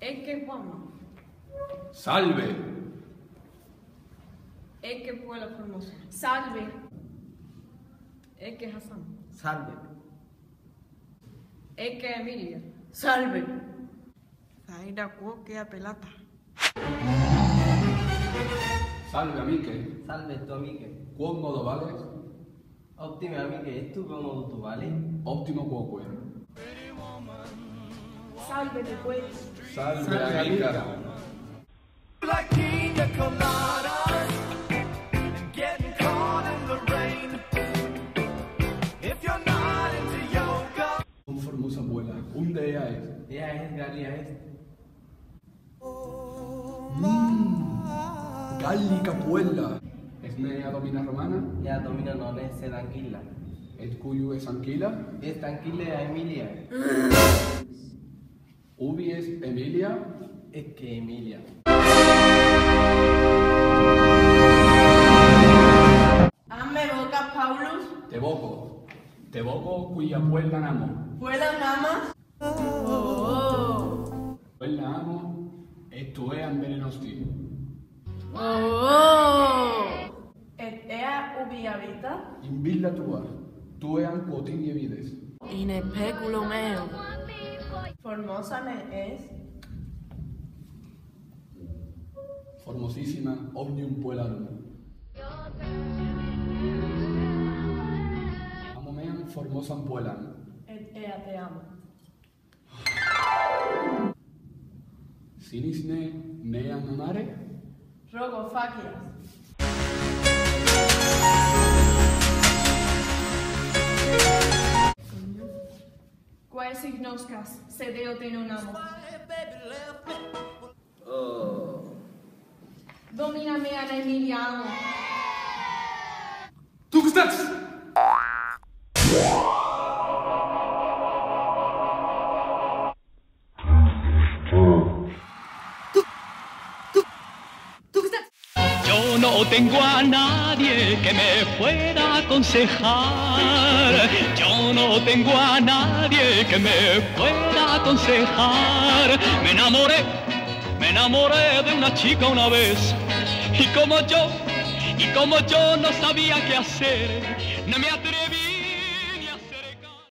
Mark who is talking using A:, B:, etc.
A: Ecce Juanma.
B: Salve.
A: Ecce Pueblo Formoso. Salve. Ecce Hassan.
C: Salve.
A: Ecce Emilia.
C: Salve.
D: Zaira cuoque a pelata.
B: Salve, amiche.
C: Salve tu amiche.
B: Quon modo vales?
C: Ottime amiche, e tu come tu vali?
B: Ottimo quoque.
A: Salve de pues.
B: Salve, amica.
E: Like pina coladas, getting caught in the rain. If you're not into yoga,
B: Un formosa abuela. Un día es.
C: Ella es Galia es.
B: Gallica puella. Es nea domina romana.
C: Ella domina non è se tranquilla.
B: Et cuyu es anquila.
C: Es tranquilla Emilia.
B: Ubi es Emilia.
C: Es que Emilia.
D: Amme boca Paulus.
B: Te boco cuya puella namo.
D: Vuela namas. Oh.
B: Puella amo. Et tue amberenosti.
D: Oh. Et ea ubi habita.
B: In villa tua. Tuean quotinie vides.
D: In especulo meo.
A: Formosa ne es.
B: Formosísima omnium puellarum. Amo meam formosam puellam.
A: Et ea te amo.
B: Sinis ne meam amare.
A: Rogo facias. Quae signoscas, se Deo te non amo. Domina mea ne Emilia amo.
B: Tuxtax!
F: Yo no tengo a nadie que me pueda aconsejar. Yo no tengo a nadie que me pueda aconsejar. Me enamoré de una chica una vez. Y como yo no sabía qué hacer, no me atreví